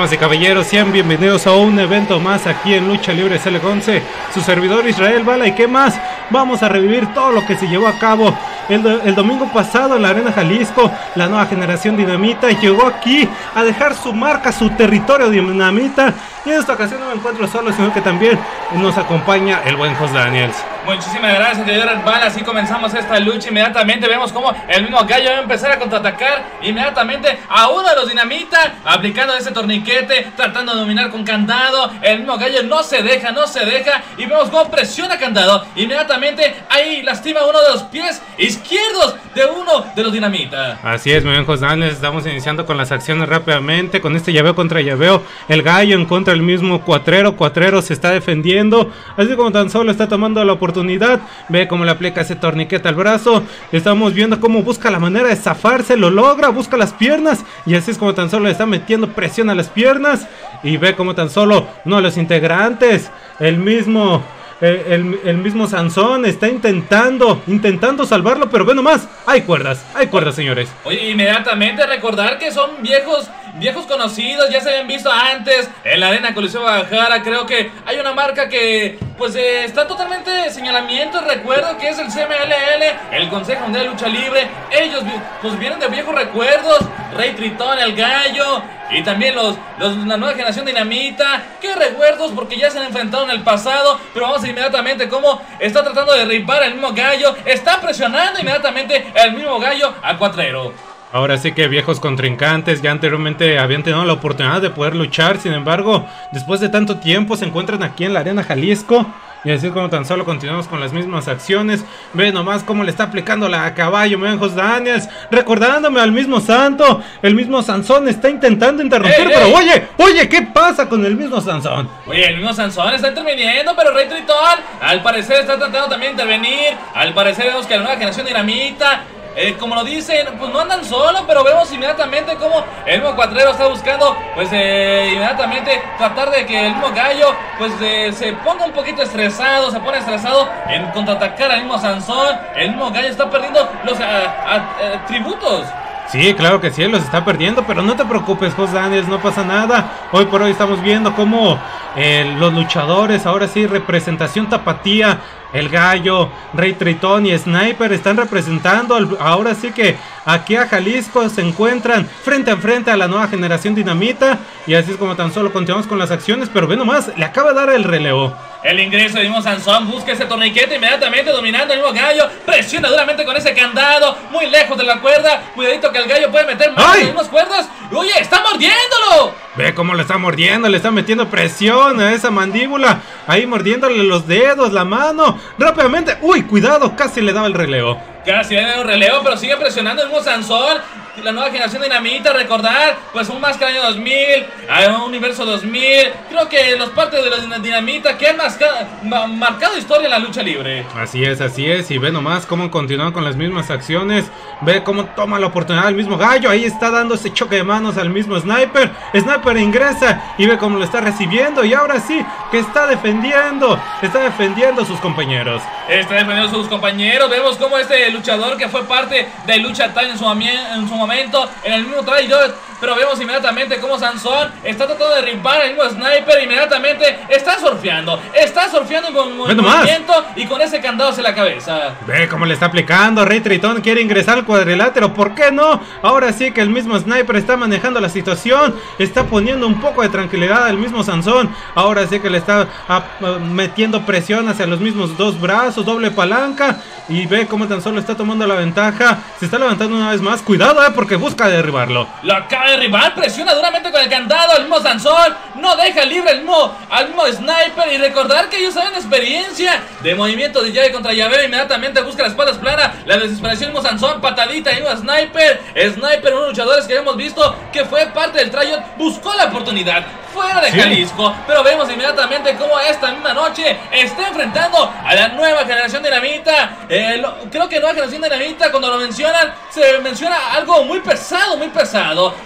Damas y caballeros, sean bienvenidos a un evento más aquí en Lucha Libre CL11. Su servidor Israel Bala, y qué más, vamos a revivir todo lo que se llevó a cabo el domingo pasado en la Arena Jalisco. La nueva generación Dinamita llegó aquí a dejar su marca, su territorio Dinamita. Y en esta ocasión no me encuentro solo, sino que también nos acompaña el buen Jos Daniels. Muchísimas gracias, señor Bala. Así comenzamos esta lucha. Inmediatamente vemos como el mismo Gallo va a empezar a contraatacar inmediatamente a uno de los Dinamita, aplicando ese torniquete, tratando de dominar con Candado. El mismo Gallo no se deja, y vemos cómo presiona Candado. Inmediatamente ahí lastima uno de los pies izquierdos de uno de los Dinamita. Así es, mi buen Jos Daniels. Estamos iniciando con las acciones rápidamente, con este llaveo contra llaveo. El Gallo en contra del mismo Cuatrero. Cuatrero se está defendiendo, así como tan solo está tomando la oportunidad. Ve cómo le aplica ese torniquete al brazo. Estamos viendo cómo busca la manera de zafarse. Lo logra, busca las piernas, y así es como tan solo le está metiendo presión a las piernas. Y ve cómo tan solo uno de los integrantes, el mismo Sansón, está intentando salvarlo, pero ve nomás, hay cuerdas, señores. Oye, inmediatamente recordar que son viejos conocidos, ya se habían visto antes en la Arena Coliseo Guadalajara. Creo que hay una marca que pues está totalmente señalamiento. Recuerdo que es el CMLL, el Consejo Mundial de Lucha Libre. Ellos pues vienen de viejos recuerdos, Rey Tritón, el Gallo, y también la nueva generación Dinamita. Qué recuerdos, porque ya se han enfrentado en el pasado. Pero vamos inmediatamente cómo está tratando de derribar el mismo Gallo. Está presionando inmediatamente el mismo Gallo a Cuatrero. Ahora sí que viejos contrincantes ya anteriormente habían tenido la oportunidad de poder luchar. Sin embargo, después de tanto tiempo se encuentran aquí en la Arena Jalisco. Y así como tan solo continuamos con las mismas acciones. Ve nomás cómo le está aplicando la a caballo, me ven Jos Daniels, recordándome al mismo Santo. El mismo Sansón está intentando interrumpir, pero oye, ¿qué pasa con el mismo Sansón? Oye, el mismo Sansón está interviniendo, pero Rey Tritón al parecer está tratando también de intervenir. Al parecer vemos que la nueva generación Dinamita, como lo dicen, pues no andan solo, pero vemos inmediatamente como el mismo Cuatrero está buscando, pues inmediatamente tratar de que el mismo Gallo, pues se ponga un poquito estresado, se pone estresado en contraatacar al mismo Sansón. El mismo Gallo está perdiendo los tributos. Sí, claro que sí, él los está perdiendo, pero no te preocupes, Jos Daniels, no pasa nada. Hoy por hoy estamos viendo cómo los luchadores, ahora sí, representación tapatía, el Gallo, Rey Tritón y Sniper están representando. Ahora sí que aquí a Jalisco se encuentran frente a frente a la nueva generación Dinamita. Y así es como tan solo continuamos con las acciones, pero ve nomás, le acaba de dar el relevo. El ingreso del mismo Sansón, busca ese torniquete inmediatamente dominando el mismo Gallo. Presiona duramente con ese candado, muy lejos de la cuerda. Cuidadito que el Gallo puede meter más de las mismas cuerdas. Oye, está mordiéndolo. Ve cómo lo está mordiendo, le está metiendo presión a esa mandíbula. Ahí mordiéndole los dedos, la mano. Rápidamente, uy, cuidado, casi le daba el relevo. Casi le da un relevo, pero sigue presionando el mismo Sansón. La nueva generación Dinamita, recordar, pues un Máscara año 2000, un Universo 2000. Creo que los partes de la Dinamita que han marcado historia en la lucha libre. Así es, y ve nomás cómo continúan con las mismas acciones. Ve cómo toma la oportunidad el mismo Gallo. Ahí está dando ese choque de manos al mismo Sniper. Sniper ingresa y ve cómo lo está recibiendo. Y ahora sí, que está defendiendo a sus compañeros. Vemos cómo este luchador que fue parte de Lucha Time en su momento, en el mismo traidor, pero vemos inmediatamente cómo Sansón está tratando de derribar al mismo Sniper. Inmediatamente está surfeando con movimiento y con ese candado hacia la cabeza. Ve cómo le está aplicando. Rey Tritón quiere ingresar al cuadrilátero, ¿por qué no? Ahora sí que el mismo Sniper está manejando la situación, está poniendo un poco de tranquilidad al mismo Sansón. Ahora sí que le está metiendo presión hacia los mismos dos brazos, doble palanca, y ve cómo tan solo está tomando la ventaja. Se está levantando una vez más, cuidado porque busca derribarlo. Lo acaba de derribar, presiona duramente con el candado. El mismo Sansón no deja libre al mismo Sniper. Y recordar que ellos saben experiencia de movimiento de llave contra llaveo. Inmediatamente busca la espalda plana, la desesperación del mismo Sansón, patadita y mismo Sniper. Sniper, unos luchadores que hemos visto que fue parte del tryout, buscó la oportunidad fuera de Jalisco, pero vemos inmediatamente cómo esta misma noche está enfrentando a la nueva generación Dinamita. Creo que nueva generación Dinamita, cuando lo mencionan, se menciona algo muy pesado.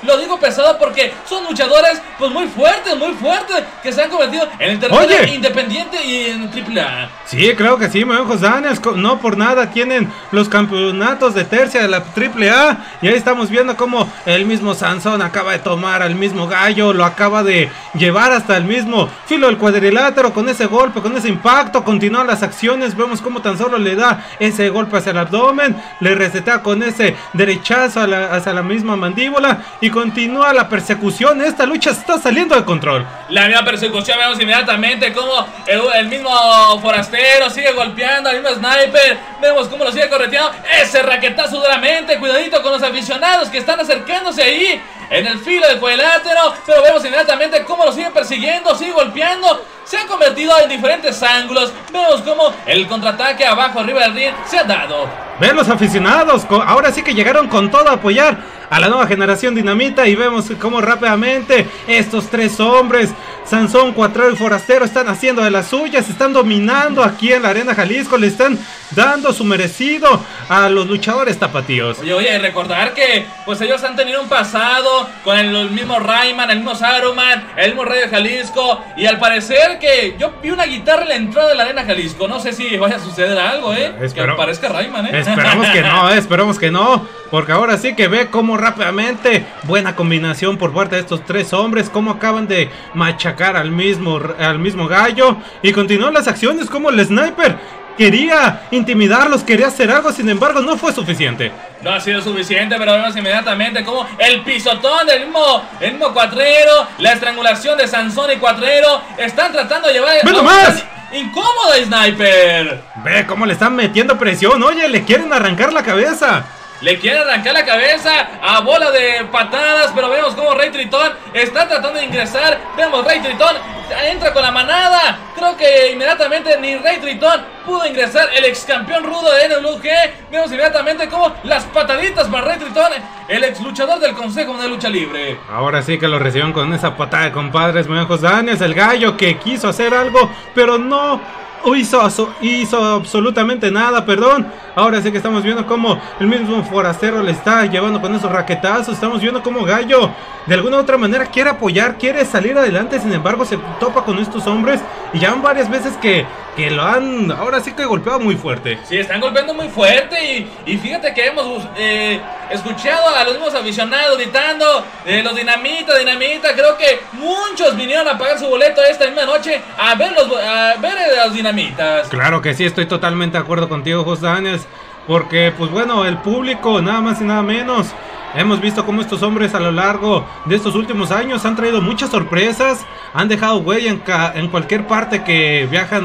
Lo digo pesado porque son luchadores pues muy fuertes, que se han convertido en el territorio independiente y en AAA. Sí, creo que sí, Ojos Daniels, no por nada tienen los campeonatos de tercia de la AAA. Y ahí estamos viendo cómo el mismo Sansón acaba de tomar al mismo Gallo, lo acaba de llevar hasta el mismo filo del cuadrilátero con ese golpe, con ese impacto. Continúan las acciones, vemos cómo tan solo le da ese golpe hacia el abdomen, le resetea con ese derechazo hacia la misma mandíbula y continúa la persecución. Esta lucha está saliendo de control. La misma persecución, vemos inmediatamente cómo el mismo forastero sigue golpeando al mismo Sniper, vemos cómo lo sigue correteando, ese raquetazo duramente, cuidadito con los aficionados que están acercándose ahí en el filo del cuadrilátero, pero vemos inmediatamente cómo lo sigue persiguiendo, sigue golpeando, se ha convertido en diferentes ángulos, vemos cómo el contraataque abajo arriba del ring se ha dado. Ven los aficionados, ahora sí que llegaron con todo a apoyar a la nueva generación Dinamita y vemos cómo rápidamente estos tres hombres, Sansón, Cuatrero y Forastero, están haciendo de las suyas, están dominando aquí en la Arena Jalisco, le están dando su merecido a los luchadores tapatíos. Oye, recordar que pues ellos han tenido un pasado con el mismo Rayman, el mismo Saruman, el mismo Rey de Jalisco, y al parecer que yo vi una guitarra en la entrada de la Arena Jalisco, no sé si vaya a suceder algo, que parezca Rayman, Esperamos que no, porque ahora sí que ve cómo rápidamente, buena combinación por parte de estos tres hombres, cómo acaban de machacar al mismo Gallo, y continúan las acciones como el Sniper quería intimidarlos, quería hacer algo, sin embargo no fue suficiente. No ha sido suficiente, pero vemos inmediatamente como el pisotón del mismo Cuatrero, la estrangulación de Sansón y Cuatrero, están tratando de llevar... ¡Ve nomás! ¡Incómodo, Sniper! Ve cómo le están metiendo presión, oye, le quieren arrancar la cabeza. Le quieren arrancar la cabeza a bola de patadas, pero vemos como Rey Tritón está tratando de ingresar. Vemos Rey Tritón entra con la manada. Creo que inmediatamente ni Rey Tritón pudo ingresar. El ex campeón rudo de NWG. Vemos inmediatamente como las pataditas para Rey Tritón, el ex luchador del Consejo de Lucha Libre. Ahora sí que lo recibieron con esa patada de compadres, Ojos Daniels, el Gallo que quiso hacer algo, pero no hizo absolutamente nada, Ahora sí que estamos viendo cómo el mismo Forastero le está llevando con esos raquetazos. Estamos viendo cómo Gallo de alguna u otra manera quiere apoyar, quiere salir adelante, sin embargo se topa con estos hombres y ya van varias veces que lo han, ahora sí que golpeado muy fuerte. Sí, están golpeando muy fuerte y fíjate que hemos escuchado a los mismos aficionados gritando los Dinamita, creo que muchos vinieron a pagar su boleto esta misma noche a ver a los Dinamitas. Claro que sí, estoy totalmente de acuerdo contigo, Ojos Daniels, porque pues bueno, el público nada más y nada menos. Hemos visto cómo estos hombres a lo largo de estos últimos años han traído muchas sorpresas, han dejado huella en cualquier parte que viajan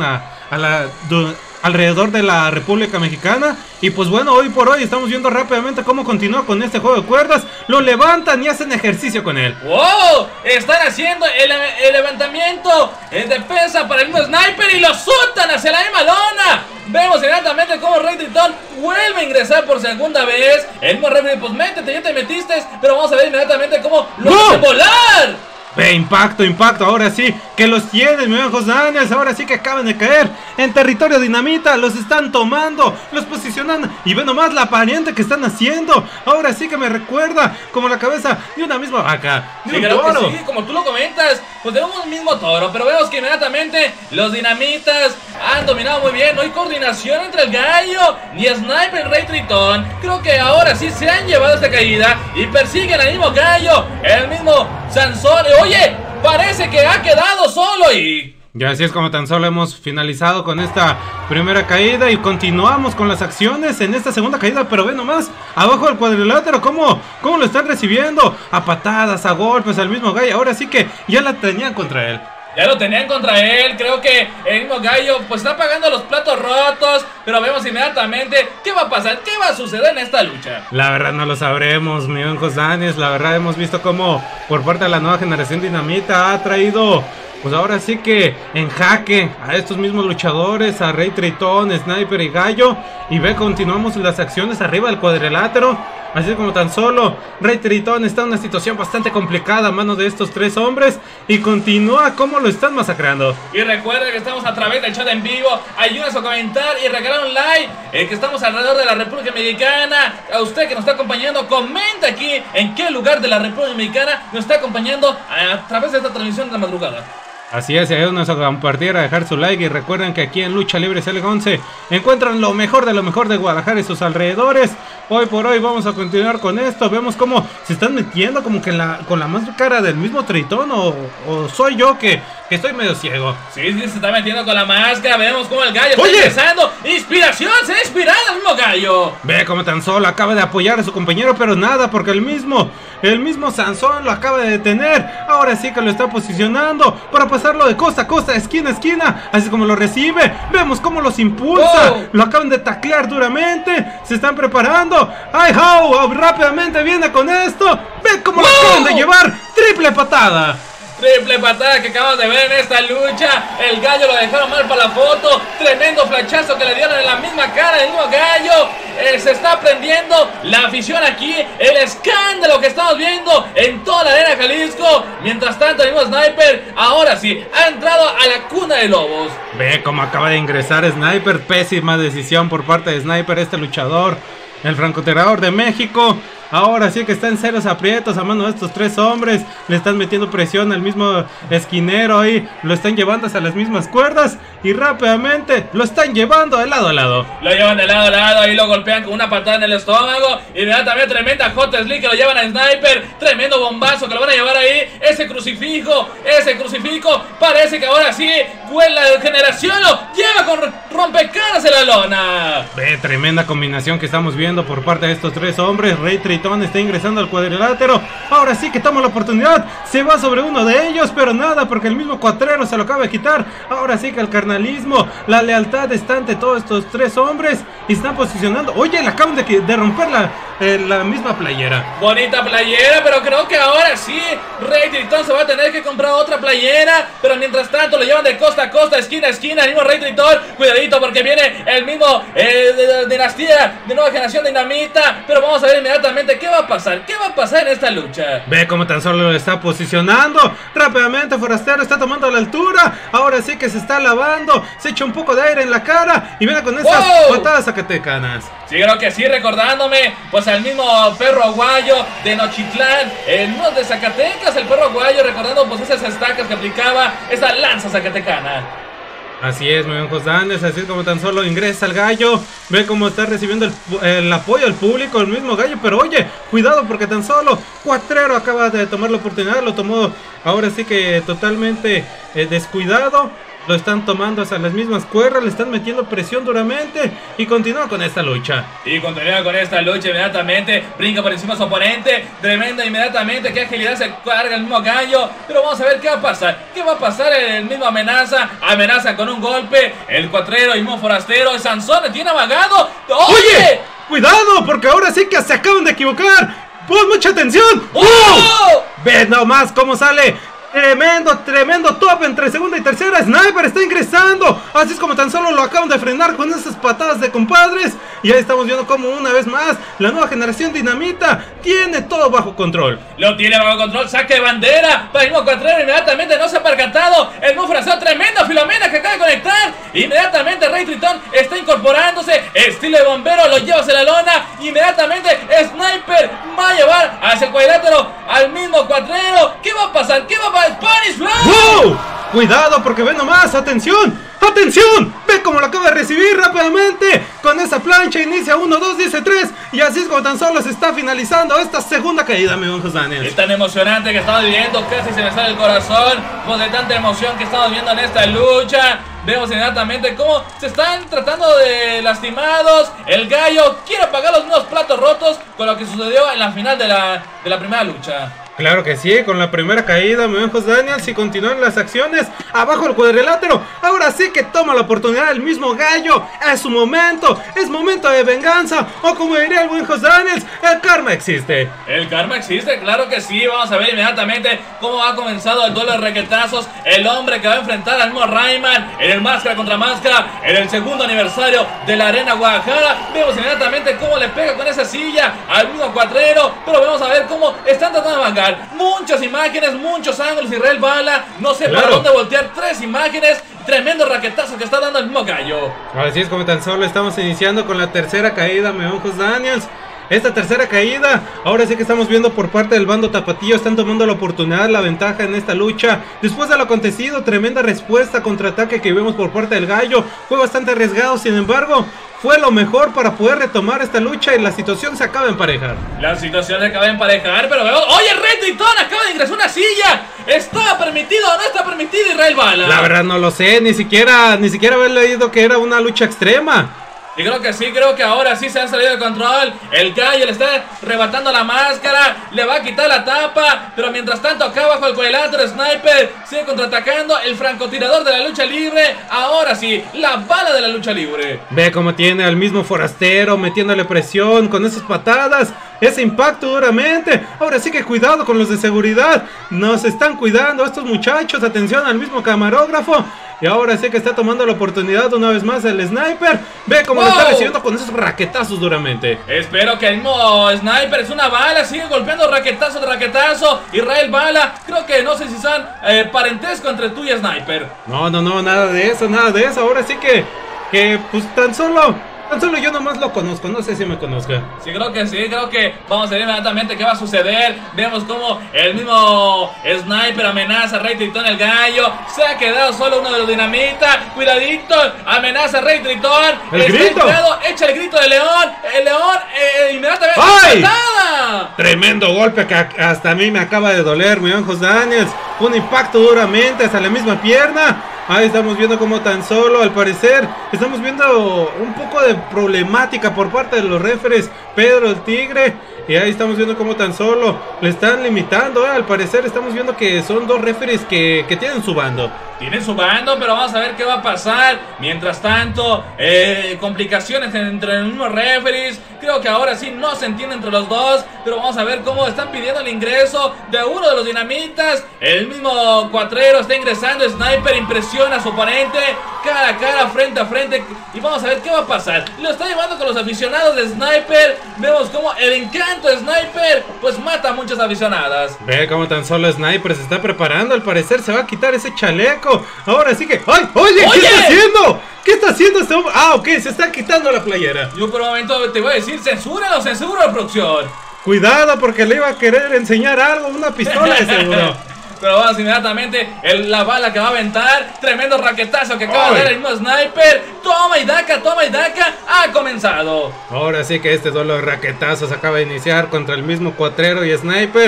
alrededor de la República Mexicana. Y pues bueno, hoy por hoy estamos viendo rápidamente cómo continúa con este juego de cuerdas. Lo levantan y hacen ejercicio con él. ¡Wow! Están haciendo el levantamiento de pesa para el mismo Sniper y lo sueltan hacia la misma lona. Vemos inmediatamente cómo Rey Tritón vuelve a ingresar por segunda vez. El mismo Rey, pues métete, ya te metiste. Pero vamos a ver inmediatamente cómo lo hace volar. Ve, impacto, ahora sí que los tienen, mis Ojos Daniels, ahora sí que acaban de caer en territorio Dinamita, los están tomando, los posicionan y ve nomás la apariencia que están haciendo, ahora sí que me recuerda como la cabeza de una misma vaca, de un toro. Sí, como tú lo comentas, pues tenemos un mismo toro, pero vemos que inmediatamente los Dinamitas han dominado muy bien, no hay coordinación entre el Gallo ni Sniper y Rey Tritón, creo que ahora sí se han llevado esta caída y persiguen al mismo Gallo, el mismo Sansón. Oye, parece que ha quedado solo y ya así es como tan solo hemos finalizado con esta primera caída y continuamos con las acciones en esta segunda caída, pero ve nomás abajo del cuadrilátero cómo lo están recibiendo a patadas, a golpes al mismo Gallo. Ahora sí que ya la tenían contra él. Ya lo tenían contra él, creo que el mismo Gallo pues está pagando los platos rotos, pero vemos inmediatamente qué va a pasar, qué va a suceder en esta lucha. La verdad no lo sabremos, mi Ojos Daniels, la verdad hemos visto cómo por parte de la nueva generación Dinamita ha traído pues ahora sí que en jaque a estos mismos luchadores, a Rey Tritón, Sniper y Gallo, y ve, continuamos las acciones arriba del cuadrilátero. Así como tan solo Rey Tritón está en una situación bastante complicada a manos de estos tres hombres y continúa como lo están masacrando. Y recuerden que estamos a través del chat en vivo. Ayúdenos a comentar y regalar un like. Que estamos alrededor de la República Mexicana. A usted que nos está acompañando, comenta aquí en qué lugar de la República Mexicana nos está acompañando a través de esta transmisión de la madrugada. Así es, ayúdenos a compartir, a dejar su like y recuerden que aquí en Lucha Libre CL11 encuentran lo mejor de Guadalajara y sus alrededores. Hoy por hoy vamos a continuar con esto. Vemos cómo se están metiendo como que con la máscara del mismo Tritón o soy yo que estoy medio ciego. Sí, se está metiendo con la máscara. Vemos cómo el gallo está ingresando. ¡Inspiración! ¡Se ha inspirado el mismo gallo! Ve como tan solo acaba de apoyar a su compañero, pero nada, porque el mismo Sansón lo acaba de detener. Ahora sí que lo está posicionando para pasarlo de costa a costa, esquina a esquina. Así como lo recibe, vemos cómo los impulsa. Lo acaban de taclear duramente. Se están preparando. ¡Ay, how! Rápidamente viene con esto. Ve cómo lo acaban de llevar. Triple patada. Triple patada que acabamos de ver en esta lucha. El gallo lo dejaron mal para la foto. Tremendo flechazo que le dieron en la misma cara del mismo gallo. Se está prendiendo la afición aquí. El escándalo que estamos viendo en toda la arena Jalisco. Mientras tanto el mismo Sniper ahora sí ha entrado a la cuna de lobos. Ve cómo acaba de ingresar Sniper. Pésima decisión por parte de Sniper, este luchador, el francotirador de México. Ahora sí que está en serios aprietos a mano de estos tres hombres. Le están metiendo presión al mismo esquinero ahí. Lo están llevando hacia las mismas cuerdas. Y rápidamente lo están llevando de lado a lado. Lo llevan de lado a lado y lo golpean con una patada en el estómago. Inmediatamente tremenda hot slick que lo llevan a Sniper. Tremendo bombazo que lo van a llevar ahí. Ese crucifijo parece que ahora sí fue la generación. Lo lleva con rompecaras en la lona. Ve, tremenda combinación que estamos viendo por parte de estos tres hombres. Rey Tritón está ingresando al cuadrilátero. Ahora sí que toma la oportunidad. Se va sobre uno de ellos, pero nada, porque el mismo cuatrero se lo acaba de quitar. Ahora sí que el carnalismo, la lealtad está ante todos estos tres hombres y están posicionando. Oye, le acaban de romper la misma playera. Bonita playera, pero creo que ahora sí Rey Tritón se va a tener que comprar otra playera. Pero mientras tanto lo llevan de costa a costa, esquina a esquina. El mismo Rey Tritón, cuidadito porque viene el mismo dinastía de nueva generación Dinamita. Pero vamos a ver inmediatamente qué va a pasar. ¿Qué va a pasar en esta lucha? Ve cómo tan solo lo está posicionando. Rápidamente Forastero está tomando la altura. Ahora sí que se está lavando. Se echa un poco de aire en la cara y viene con esas patadas zacatecanas. Sí, creo que sí, recordándome pues al mismo perro aguayo de Nochitlán, el mismo de Zacatecas, el perro aguayo, recordando pues esas estacas que aplicaba esa lanza zacatecana. Así es, muy bien, Josdanes, así es como tan solo ingresa el gallo. Ve cómo está recibiendo el apoyo del público, el mismo gallo. Pero oye, cuidado porque tan solo Cuatrero acaba de tomar la oportunidad. Lo tomó ahora sí que totalmente descuidado. Lo están tomando hacia las mismas cuerdas, le están metiendo presión duramente y continúa con esta lucha. Y continúa con esta lucha inmediatamente, brinca por encima de su oponente, tremenda inmediatamente, qué agilidad se carga el mismo gallo. Pero vamos a ver qué va a pasar, el mismo amenaza con un golpe, el cuatrero, el mismo forastero, el Sansón le tiene amagado. ¡Oye! ¡Cuidado! Porque ahora sí que se acaban de equivocar. ¡Pon mucha atención! Ve nomás cómo sale. Tremendo top entre segunda y tercera. Sniper está ingresando. Así es como tan solo lo acaban de frenar con esas patadas de compadres. Y ahí estamos viendo como una vez más la nueva generación Dinamita tiene todo bajo control. Lo tiene bajo control. Saque de bandera para el mismo cuatrero. Inmediatamente no se ha percatado. El mismo fraseo tremendo. Filomena que acaba de conectar. Inmediatamente Rey Tritón está incorporándose. Estilo de bombero lo lleva hacia la lona. Inmediatamente Sniper va a llevar hacia el cuadrilátero al mismo cuatrero. ¿Qué va a pasar? ¿Qué va a pasar? Spanish Fly. ¡Wow! Cuidado porque ve nomás, atención, atención, ve cómo lo acaba de recibir rápidamente. Con esa plancha inicia 1, 2, dice 3. Y así es como tan solo se está finalizando esta segunda caída, mi buen Josdanes. Es tan emocionante que estamos viviendo, casi se me sale el corazón por de tanta emoción que estamos viendo en esta lucha. Vemos inmediatamente cómo se están tratando de lastimados. El gallo quiere pagar los mismos platos rotos con lo que sucedió en la final de la primera lucha. Claro que sí, con la primera caída, mi buen Jos Daniels, y continúan las acciones. Abajo el cuadrilátero, ahora sí que toma la oportunidad el mismo Gallo. Es su momento, es momento de venganza. O como diría el buen Jos Daniels, el karma existe. El karma existe, claro que sí. Vamos a ver inmediatamente cómo ha comenzado el duelo de raquetazos. El hombre que va a enfrentar al mismo Rayman en el máscara contra máscara en el segundo aniversario de la Arena Guadalajara. Vemos inmediatamente cómo le pega con esa silla al mismo cuatrero, pero vamos a ver cómo están tratando de mangar. Muchas imágenes, muchos ángulos. Israel Bala, no sé para dónde voltear. 3 imágenes, tremendo raquetazo que está dando el mismo Gallo. Así es como tan solo estamos iniciando con la tercera caída, mi buen Jos Daniels. Esta tercera caída, ahora sí que estamos viendo por parte del bando tapatío, están tomando la oportunidad, la ventaja en esta lucha. Después de lo acontecido, tremenda respuesta, contraataque que vemos por parte del Gallo. Fue bastante arriesgado, sin embargo, fue lo mejor para poder retomar esta lucha y la situación se acaba de emparejar. La situación se acaba de emparejar, pero veo... ¡Oye, Rey Tritón acaba de ingresar una silla! ¿Está permitido o no está permitido, Israel Bala? La verdad no lo sé, ni siquiera haber leído que era una lucha extrema. Y creo que sí, creo que ahora sí se han salido de control. El Gallo le está arrebatando la máscara, le va a quitar la tapa, pero mientras tanto acá bajo el cuadrilátero Sniper sigue contraatacando. El francotirador de la lucha libre, ahora sí, la bala de la lucha libre. Ve cómo tiene al mismo forastero metiéndole presión con esas patadas, ese impacto duramente. Ahora sí que cuidado con los de seguridad, nos están cuidando estos muchachos. Atención al mismo camarógrafo. Y ahora sí que está tomando la oportunidad una vez más el Sniper. Ve cómo lo está recibiendo con esos raquetazos duramente. Espero que el mismo Sniper es una bala. Sigue golpeando raquetazo de raquetazo. Israel Bala, creo que no sé si son parentesco entre tú y Sniper. No, nada de eso, nada de eso. Ahora sí que pues tan solo yo nomás lo conozco, no sé si me conozca. Sí, creo que vamos a ver inmediatamente qué va a suceder. Vemos como el mismo Sniper amenaza a Rey Tritón, el Gallo. Se ha quedado solo uno de los dinamita. Cuidadito, amenaza a Rey Tritón. El grito. Echa el grito de León. El León inmediatamente. ¡Ay! ¡Patada! Tremendo golpe que hasta a mí me acaba de doler, mi buen Jos Daniels. Un impacto duramente hasta la misma pierna. Ahí estamos viendo como tan solo, al parecer, estamos viendo un poco de problemática por parte de los referees. Pedro el Tigre, y ahí estamos viendo como tan solo le están limitando, al parecer estamos viendo que son 2 referees que tienen su bando. Tienen su bando, pero vamos a ver qué va a pasar. Mientras tanto, complicaciones entre los mismos referees. Creo que ahora sí no se entiende entre los dos, pero vamos a ver cómo están pidiendo el ingreso de uno de los dinamitas. El mismo cuatrero está ingresando. Sniper impresiona a su oponente cara a cara, frente a frente, y vamos a ver qué va a pasar. Lo está llevando con los aficionados de Sniper. Vemos cómo el encanto de Sniper pues mata a muchas aficionadas. Ve cómo tan solo Sniper se está preparando, al parecer se va a quitar ese chaleco. Ahora sí que... ¡Ay! ¡Oye! ¿Qué está haciendo? ¿Qué está haciendo este hombre? Ah, ok, se está quitando la playera. Yo por un momento te voy a decir, censura la producción. Cuidado porque le iba a querer enseñar algo, una pistola de seguro. Pero vamos inmediatamente, la bala que va a aventar. Tremendo raquetazo que acaba de dar el mismo Sniper. Toma y daca, ha comenzado. Ahora sí que este duelo de raquetazos acaba de iniciar contra el mismo cuatrero y Sniper.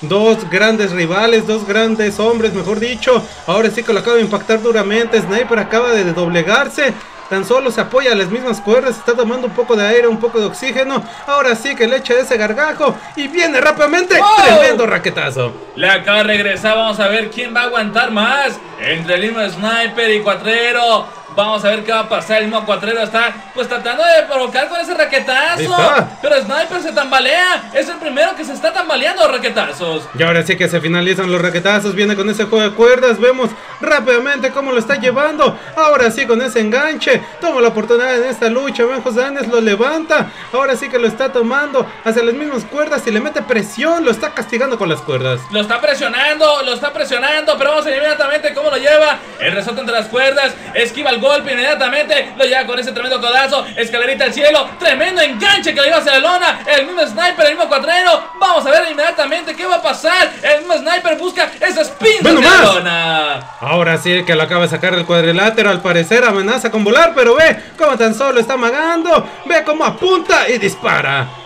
2 grandes rivales, 2 grandes hombres, mejor dicho. Ahora sí que lo acaba de impactar duramente. Sniper acaba de doblegarse. Tan solo se apoya a las mismas cuerdas, está tomando un poco de aire, un poco de oxígeno. Ahora sí que le echa ese gargajo y viene rápidamente. Tremendo raquetazo. Le acaba de regresar, vamos a ver quién va a aguantar más entre el mismo Sniper y cuatrero. Vamos a ver qué va a pasar. El mismo cuatrero está pues tratando de provocar con ese raquetazo, pero Sniper se tambalea. Es el primero que se está tambaleando raquetazos. Y ahora sí que se finalizan los raquetazos. Viene con ese juego de cuerdas. Vemos rápidamente cómo lo está llevando. Ahora sí con ese enganche. Toma la oportunidad en esta lucha. Ven, Jos Daniels lo levanta. Ahora sí que lo está tomando hacia las mismas cuerdas y le mete presión. Lo está castigando con las cuerdas. Lo está presionando. Pero vamos a ver inmediatamente cómo lo lleva. El resorte entre las cuerdas. Esquiva el golpe inmediatamente, lo lleva con ese tremendo codazo, escalerita al cielo, tremendo enganche que le lleva hacia la lona, el mismo Sniper, el mismo cuatrero. Vamos a ver inmediatamente qué va a pasar. El mismo Sniper busca ese spin de la lona. Ahora sí que lo acaba de sacar del cuadrilátero, al parecer amenaza con volar, pero ve cómo tan solo está amagando, ve cómo apunta y dispara.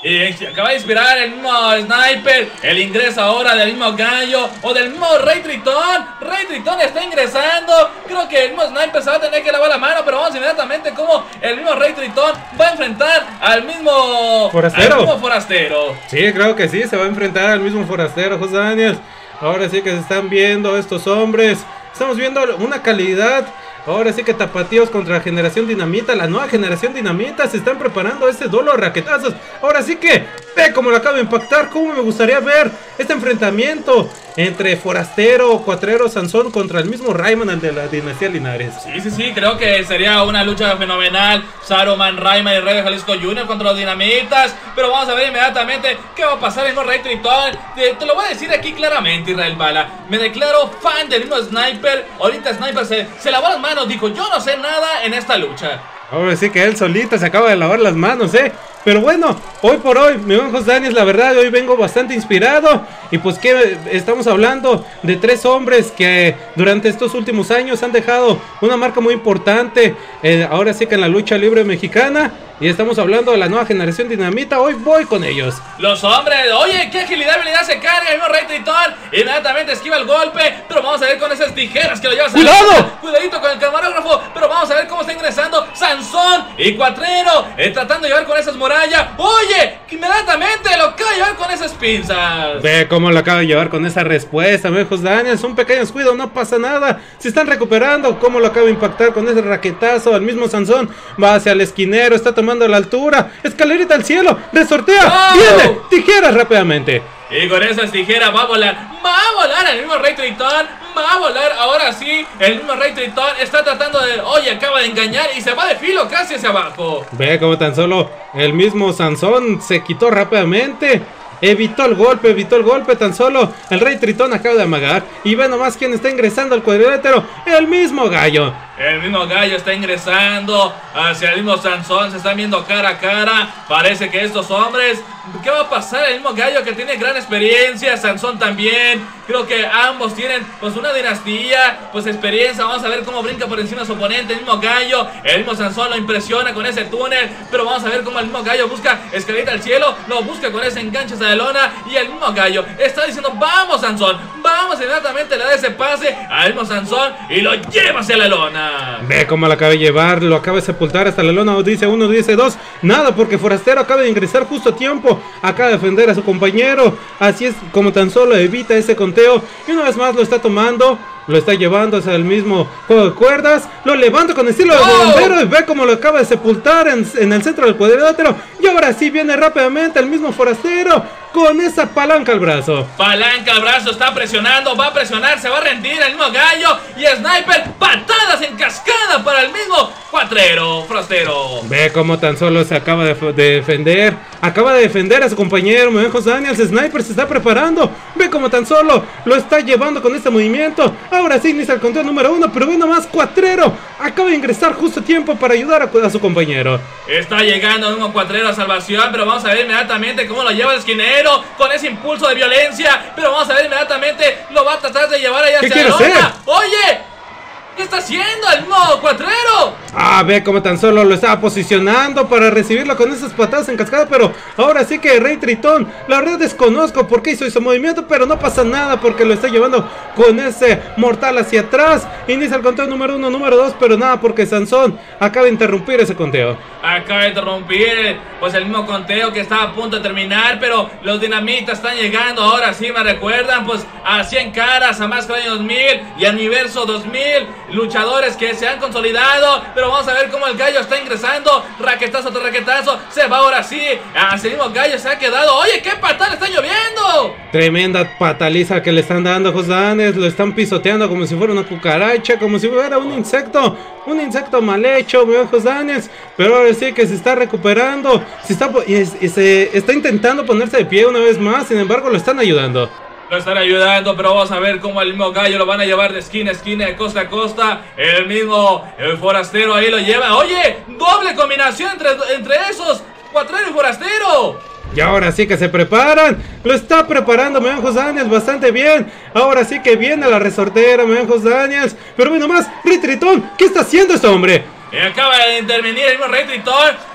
Y se acaba de inspirar el mismo Sniper. El ingreso ahora del mismo Gallo o del mismo Rey Tritón. Rey Tritón está ingresando. Creo que el mismo Sniper se va a tener que lavar la mano, pero vamos inmediatamente como el mismo Rey Tritón va a enfrentar al mismo forastero. Sí, creo que sí, se va a enfrentar al mismo forastero, José Daniels. Ahora sí que se están viendo estos hombres. Estamos viendo una calidad. Ahora sí que tapatíos contra Generación Dinamita. La nueva Generación Dinamita se están preparando este duelo de raquetazos. Ahora sí que ve cómo lo acaba de impactar. Cómo me gustaría ver este enfrentamiento entre Forastero, Cuatrero, Sansón contra el mismo Rayman, el de la dinastía Linares. Sí, creo que sería una lucha fenomenal. Saruman, Rayman y Rey de Jalisco Jr. contra los Dinamitas. Pero vamos a ver inmediatamente qué va a pasar en el Rey Tritón. Te lo voy a decir aquí claramente, Israel Bala. Me declaro fan del mismo Sniper. Ahorita Sniper se lavó las manos. Dijo, yo no sé nada en esta lucha. Ahora sí que él solito se acaba de lavar las manos, Pero bueno, hoy por hoy, mi buen José Daniels, la verdad, hoy vengo bastante inspirado. Y pues que estamos hablando de tres hombres que durante estos últimos años han dejado una marca muy importante. Ahora sí que en la lucha libre mexicana. Y estamos hablando de la nueva Generación Dinamita. Hoy voy con ellos. Los hombres, oye, qué agilidad, habilidad se carga el mismo Rey Tritón. Inmediatamente esquiva el golpe. Pero vamos a ver con esas tijeras que lo llevas. ¡Cuidado! Cuidadito con el camarógrafo. Pero vamos a ver cómo está ingresando Sansón y Cuatrero. Tratando de llevar con esas murallas. Oye, inmediatamente lo acaba de llevar con esas pinzas. Ve cómo lo acaba de llevar con esa respuesta, viejos Daniels. Un pequeño descuido, no pasa nada. Se están recuperando. Cómo lo acaba de impactar con ese raquetazo. El mismo Sansón va hacia el esquinero. Está tomando la altura, escalerita al cielo, resortea, viene, tijeras rápidamente. Y con esas tijeras va a volar el mismo Rey Tritón, va a volar, ahora sí, el mismo Rey Tritón está tratando de, oye, acaba de engañar y se va de filo casi hacia abajo. Ve como tan solo el mismo Sansón se quitó rápidamente. Evitó el golpe, tan solo el Rey Tritón acaba de amagar. Y ve nomás quién está ingresando al cuadrilátero, el mismo Gallo. El mismo Gallo está ingresando hacia el mismo Sansón, se están viendo cara a cara. Parece que estos hombres, ¿qué va a pasar? El mismo Gallo que tiene gran experiencia, Sansón también. Creo que ambos tienen pues una dinastía, pues experiencia. Vamos a ver cómo brinca por encima de su oponente, el mismo Gallo. El mismo Sansón lo impresiona con ese túnel. Pero vamos a ver cómo el mismo Gallo busca escalita al cielo, lo busca con ese enganche hacia la lona. Y el mismo Gallo está diciendo, vamos Sansón, vamos, inmediatamente le da ese pase al mismo Sansón y lo lleva hacia la lona. Ve cómo lo acaba de llevar, lo acaba de sepultar hasta la lona. Dice uno, dice dos, nada, porque Forastero acaba de ingresar justo a tiempo, acaba de defender a su compañero. Así es como tan solo evita ese conteo. Y una vez más lo está tomando, lo está llevando hacia el mismo juego de cuerdas. Lo levanta con estilo de bombero y ve cómo lo acaba de sepultar en el centro del cuadrilátero. Y ahora sí viene rápidamente el mismo Forastero con esa palanca al brazo. Palanca al brazo, está presionando, va a presionar, se va a rendir el mismo Gallo. Y Sniper, patadas en cascada para el mismo Cuatrero, Forastero. Ve cómo tan solo se acaba de defender. Acaba de defender a su compañero, me ven José Daniels. Sniper se está preparando. Ve cómo tan solo lo está llevando con este movimiento. Ahora sí inicia el conteo número 1. Pero ve nomás, Cuatrero acaba de ingresar justo a tiempo para ayudar a su compañero. Está llegando el mismo Cuatrero a salvación. Pero vamos a ver inmediatamente cómo lo lleva el esquinero con ese impulso de violencia. Pero vamos a ver inmediatamente, lo va a tratar de llevar allá hacia la lona. Oye, ¿qué está haciendo el mismo Cuatrero? Ve cómo tan solo lo estaba posicionando para recibirlo con esas patadas en cascada. Pero ahora sí que Rey Tritón, la verdad desconozco por qué hizo ese movimiento, pero no pasa nada porque lo está llevando con ese mortal hacia atrás. Inicia el conteo número 1, número 2, pero nada porque Sansón acaba de interrumpir ese conteo. Acaba de interrumpir pues el mismo conteo que estaba a punto de terminar. Pero los dinamitas están llegando, ahora sí me recuerdan pues a 100 caras, a Máscara Año 2000 y a Universo 2000. Luchadores que se han consolidado. Pero vamos a ver cómo el Gallo está ingresando. Raquetazo tras raquetazo. Se va ahora sí. Así mismo Gallo se ha quedado. Oye, qué patada está lloviendo. Tremenda pataliza que le están dando a José Daniels. Lo están pisoteando como si fuera una cucaracha, como si fuera un insecto. Un insecto mal hecho, mi José Daniels. Pero ahora sí que se está recuperando. Se está intentando ponerse de pie una vez más. Sin embargo, lo están ayudando. Lo están ayudando, pero vamos a ver cómo el mismo Gallo lo van a llevar de esquina a esquina, de costa a costa. El Forastero ahí lo lleva. Oye, doble combinación entre esos, Cuatrero y Forastero. Y ahora sí que se preparan. Lo está preparando me ven José Daniels bastante bien. Ahora sí que viene la resortera me ven José Daniels. Pero bueno más, Rey Tritón, ¿qué está haciendo este hombre? Acaba de intervenir el mismo Rey Tritón.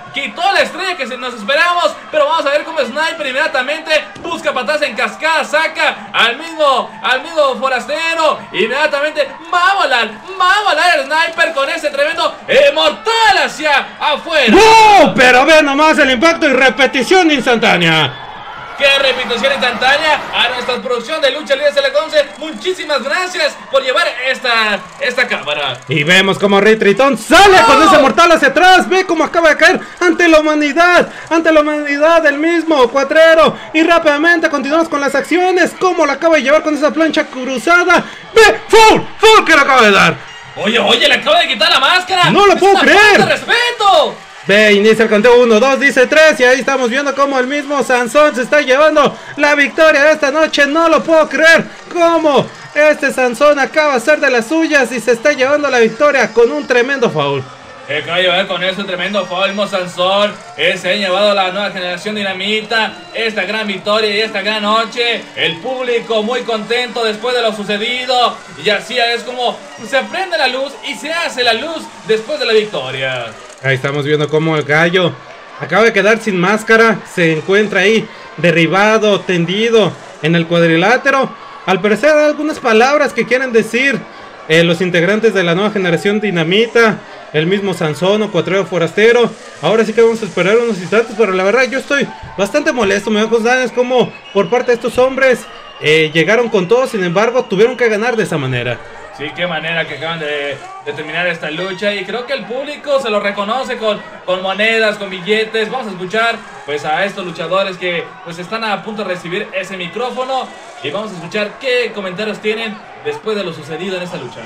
quitó la estrella que nos esperamos, pero vamos a ver cómo Sniper inmediatamente busca patas en cascada, saca al mismo forastero, inmediatamente va a volar el Sniper con ese tremendo mortal hacia afuera. ¡Oh! Pero ve nomás el impacto y repetición instantánea. ¡Qué repetición instantánea! A nuestra producción de Lucha Libre SL11, muchísimas gracias por llevar esta cámara. Y vemos como Rey Tritón sale con ese mortal hacia atrás. Ve cómo acaba de caer ante la humanidad del mismo Cuatrero. Y rápidamente continuamos con las acciones. Cómo lo acaba de llevar con esa plancha cruzada. Ve, full que lo acaba de dar. Oye, le acaba de quitar la máscara. No lo puedo creer. ¡Falta de respeto! Ve, inicia el conteo 1, 2, dice 3 y ahí estamos viendo cómo el mismo Sansón se está llevando la victoria de esta noche. No lo puedo creer, cómo este Sansón acaba de hacer de las suyas y se está llevando la victoria con un tremendo foul. Acaba de llevar con eso un tremendo foul, mismo Sansón. Se ha llevado a la nueva generación Dinamita esta gran victoria y esta gran noche. El público muy contento después de lo sucedido. Y así es como se prende la luz y se hace la luz después de la victoria. Ahí estamos viendo cómo el gallo acaba de quedar sin máscara. Se encuentra ahí derribado, tendido en el cuadrilátero. Al parecer hay algunas palabras que quieren decir los integrantes de la nueva generación Dinamita. El mismo Sansón o Cuatrero Forastero. Ahora sí que vamos a esperar unos instantes, pero la verdad yo estoy bastante molesto. Me da cosas como por parte de estos hombres llegaron con todo, sin embargo tuvieron que ganar de esa manera. Sí, qué manera que acaban de terminar esta lucha. Y creo que el público se lo reconoce con monedas, con billetes. Vamos a escuchar pues a estos luchadores que pues están a punto de recibir ese micrófono. Y vamos a escuchar qué comentarios tienen después de lo sucedido en esta lucha.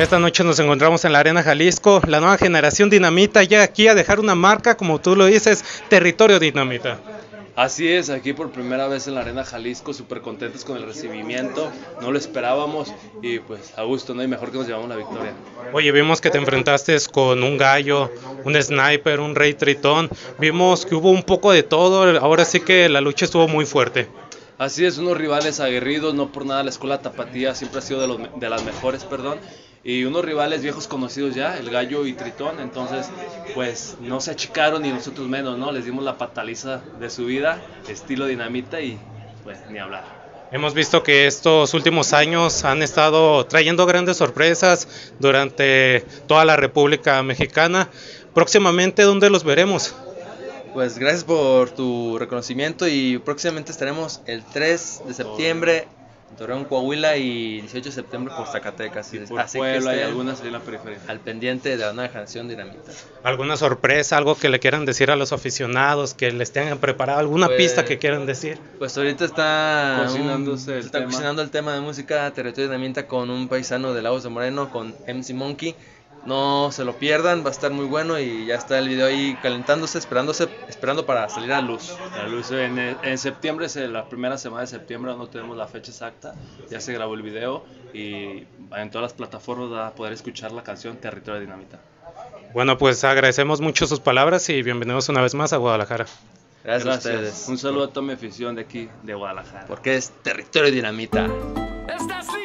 Esta noche nos encontramos en la Arena Jalisco. La nueva generación Dinamita llega aquí a dejar una marca, como tú lo dices, Territorio Dinamita. Así es, aquí por primera vez en la Arena Jalisco, súper contentos con el recibimiento, no lo esperábamos y pues a gusto, no hay mejor que nos llevamos la victoria. Oye, vimos que te enfrentaste con un gallo, un sniper, un rey tritón, vimos que hubo un poco de todo, ahora sí que la lucha estuvo muy fuerte. Así es, unos rivales aguerridos, no por nada la escuela Tapatía siempre ha sido de las mejores, y unos rivales viejos conocidos ya, el gallo y Tritón, entonces pues no se achicaron y nosotros menos, ¿no? Les dimos la pataliza de su vida, estilo Dinamita y pues ni hablar. Hemos visto que estos últimos años han estado trayendo grandes sorpresas durante toda la República Mexicana. Próximamente, ¿dónde los veremos? Pues gracias por tu reconocimiento y próximamente estaremos el 3 de septiembre en Torreón, Coahuila y 18 de septiembre por Zacatecas. Y por Puebla y algunas en la periferia. Al pendiente de la nueva generación Dinamita. ¿Alguna sorpresa, algo que le quieran decir a los aficionados, que les tengan preparado, alguna pista que quieran decir? Pues ahorita está cocinando el tema de música Territorio Dinamita con un paisano de Lagos de Moreno, con MC Monkey. No se lo pierdan, va a estar muy bueno y ya está el video ahí calentándose, esperando para salir a luz. La luz en septiembre, la primera semana de septiembre, no tenemos la fecha exacta, ya se grabó el video y en todas las plataformas va a poder escuchar la canción Territorio Dinamita. Bueno, pues agradecemos mucho sus palabras y bienvenidos una vez más a Guadalajara. Gracias a ustedes. Un saludo a toda mi afición de aquí, de Guadalajara. Porque es Territorio Dinamita.